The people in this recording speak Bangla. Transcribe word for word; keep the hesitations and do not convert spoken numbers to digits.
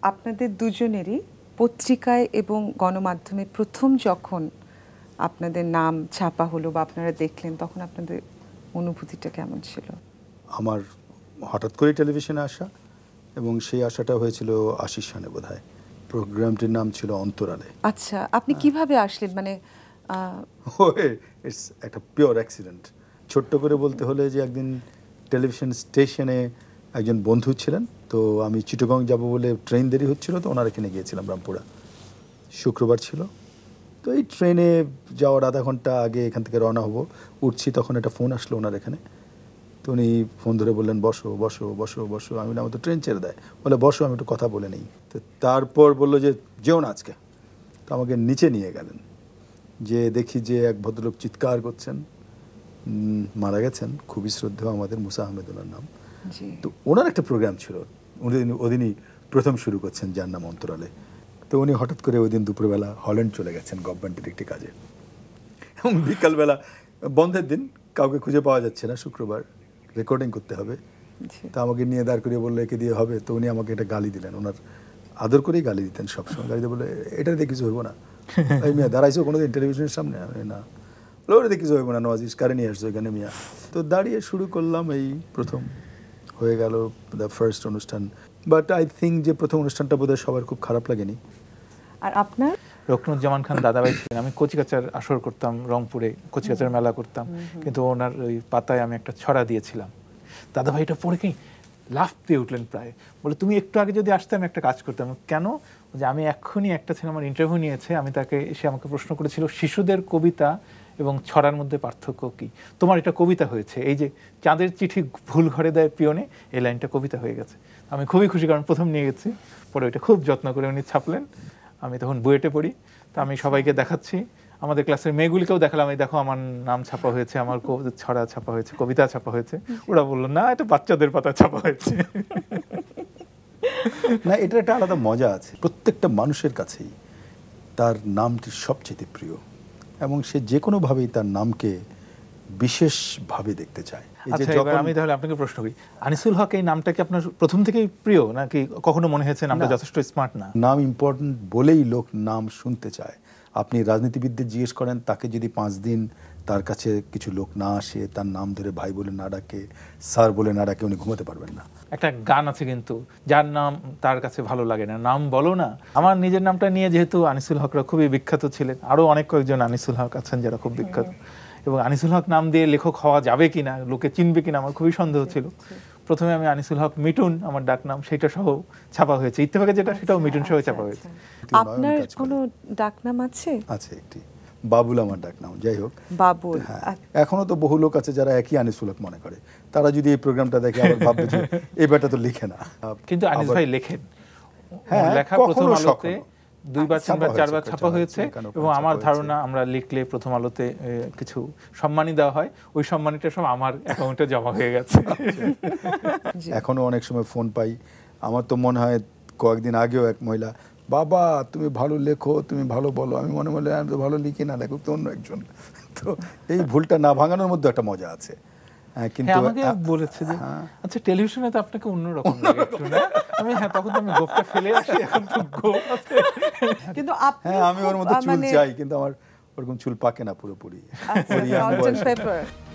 আপনাদের দুজনেরই পত্রিকায় এবং গণমাধ্যমে প্রথম যখন আপনাদের নাম ছাপা হলো বা আপনারা দেখলেন তখন আপনাদের অনুভূতিটা কেমন ছিল? আমার হঠাৎ করে টেলিভিশনে আসা, এবং সেই আশাটা হয়েছিল আশি সালে বোধহয়। প্রোগ্রামটির নাম ছিল অন্তরালে। আচ্ছা, আপনি কিভাবে আসলেন? মানে ইটস একটা পিওর অ্যাক্সিডেন্ট। ছোট্ট করে বলতে হলে যে একদিন টেলিভিশন স্টেশনে একজন বন্ধু ছিলেন, তো আমি চিটাগং যাব বলে ট্রেন দেরি হচ্ছিল, তো ওনার এখানে গিয়েছিলাম রামপুরা। শুক্রবার ছিল, তো এই ট্রেনে যাওয়ার আধা ঘন্টা আগে এখান থেকে রওনা হবো, উঠছি তখন একটা ফোন আসলো ওনার এখানে। তো উনি ফোন ধরে বললেন বসো বসো বসো বসো। আমি আমার তো ট্রেন ছেড়ে দেয়, বলে বসো আমি একটু কথা বলে নিই। তো তারপর বললো যে যেও না আজকে। তো আমাকে নিচে নিয়ে গেলেন, যে দেখি যে এক ভদ্রলোক চিৎকার করছেন, মারা গেছেন, খুবই শ্রদ্ধেয় আমাদের মুসা আহমেদ ওনার নাম। তো ওনার একটা প্রোগ্রাম ছিল, উনি ওদিনই প্রথম শুরু করছেন যার নাম অন্তরালে। তো উনি হঠাৎ করে ওই দিন দুপুরবেলা হল্যান্ড চলে গেছেন গভর্নমেন্টের একটি কাজে, এবং বিকালবেলা বন্ধের দিন, কাউকে খুঁজে পাওয়া যাচ্ছে না, শুক্রবার রেকর্ডিং করতে হবে। তা আমাকে নিয়ে দাঁড় করিয়ে বললো একে দিয়ে হবে। তো উনি আমাকে একটা গালি দিলেন, ওনার আদর করেই গালি দিতেন সবসময়। গালি দিয়ে বলে এটা দিয়ে কিছু হইব না, এই মিয়া দাঁড়াইছো কোনোদিন টেলিভিশনের সামনে? আমি না, বলে ওটা দিয়ে কিছু হইব না, নওয়াজিস কারে নিয়ে আসছো এখানে মিয়া। তো দাঁড়িয়ে শুরু করলাম, এই প্রথম হয়ে গেল দ্য ফার্স্ট অনুষ্ঠান। বাট আই থিঙ্ক যে প্রথম অনুষ্ঠানটা বোধহয় সবার খুব খারাপ লাগেনি। আর আপনার? রকনুজ্জামান খান দাদাভাই ছিলেন, আমি কচিকাচার আসর করতাম রংপুরে, কচিকাচার মেলা করতাম, কিন্তু ওনার ওই পাতায় আমি একটা ছড়া দিয়েছিলাম। দাদাভাই এটা পড়ে কি লাফ দিয়ে উঠলেন প্রায়, বলে তুমি একটু আগে যদি আসতে আমি একটা কাজ করতাম। কেন? যে আমি এক্ষুনি একটা ছেলে আমার ইন্টারভিউ নিয়েছে, আমি তাকে এসে আমাকে প্রশ্ন করেছিল শিশুদের কবিতা এবং ছড়ার মধ্যে পার্থক্য কি। তোমার এটা কবিতা হয়েছে, এই যে চাঁদের চিঠি ভুল ঘরে দেয় পিয়নে, এই লাইনটা কবিতা হয়ে গেছে। আমি খুবই খুশি, কারণ প্রথম নিয়ে গেছি। পরে ওইটা খুব যত্ন করে উনি ছাপলেন। আমি তখন বুয়েটে পড়ি, তো আমি সবাইকে দেখাচ্ছি, আমাদের ক্লাসের মেয়েগুলিকেও দেখালাম, এই দেখো আমার নাম ছাপা হয়েছে, আমার ছড়া ছাপা হয়েছে, কবিতা ছাপা হয়েছে। ওরা বললো না, এটা বাচ্চাদের পাতা ছাপা হয়েছে। না, এটা একটা আলাদা মজা আছে। প্রত্যেকটা মানুষের কাছেই তার নামটি সবচেয়ে প্রিয়, এবং সে যে কোনোভাবেই তার নামকে বিশেষভাবে দেখতে চায়। আচ্ছা, এবার আমি তাহলে আপনাকে প্রশ্ন করি, আনিসুল হক এই নামটা কি আপনার প্রথম থেকেই প্রিয়, নাকি কখনো মনে হয়েছে নামটা যথেষ্ট স্মার্ট না? নাম ইম্পর্টেন্ট বলেই লোক নাম শুনতে চায়। আপনি রাজনীতিবিদদের জিজ্ঞেস করেন, তাকে যদি পাঁচ দিন তার কাছে কিছু লোক না আসে, তার নাম ধরে ভাই বলে না ডাকে, স্যার বলে না ডাকে, উনি ঘুমাতে পারবেন না। একটা গান আছে কিন্তু, যার নাম তার কাছে ভালো লাগে না, নাম বলো না। আমার নিজের নামটা নিয়ে যেহেতু আনিসুল হকরা খুবই বিখ্যাত ছিলেন, আরও অনেক কয়েকজন আনিসুল হক আছেন যারা খুব বিখ্যাত, এবং আনিসুল হক নাম দিয়ে লেখক হওয়া যাবে কিনা, লোকে চিনবে কিনা, আমার খুবই সন্দেহ ছিল। প্রথমে আমি আনিসুল হক মিটুন আমার ডাক নাম, সেটা সহ ছাপা হয়েছে। ইত্তেফাকে যেটা, সেটাও মিটুন সহ ছাপা হয়েছে। আপনার কোনো ডাক নাম আছে? আছে একটি, বাবুল আমার ডাক নাম। যাই হোক, বাবুল। এখনো তো বহু লোক আছে যারা একই আনিসুল হক মনে করে। তারা যদি এই প্রোগ্রামটা দেখে আবার ভাববে যে এই ব্যাটা তো লিখে না। কিন্তু আনিস ভাই লেখেন, হ্যাঁ, লেখা প্রথম আলোতে দুইবার তিনবার চারবার ছাপা হয়েছে, এবং আমার ধারণা আমরা লিখলে প্রথম আলোতে কিছু সম্মানী দেওয়া হয়, ওই সম্মানীটা সব আমার অ্যাকাউন্টে জমা হয়ে গেছে। এখনো অনেক সময় ফোন পাই, আমার তো মনে হয় কয়েকদিন আগেও এক মহিলা, বাবা তুমি ভালো লেখো, তুমি ভালো বলো। আমি মনে মনে আমি তো ভালো লিখি না, লেখক তো অন্য একজন। তো এই ভুলটা না ভাঙানোর মধ্যে একটা মজা আছে। কিন্তু আমাকে বলেছে যে আচ্ছা টেলিভিশনে তো আপনাকে অন্যরকম লাগে একটু, না? আমি হ্যাঁ, তখন তো আমি গোফটা ফেলে আসি, এখন তো গোফ আছে। কিন্তু হ্যাঁ, আমি ওর মধ্যে চুল চাই, কিন্তু আমার ওরকম চুল পাকে না পুরোপুরি।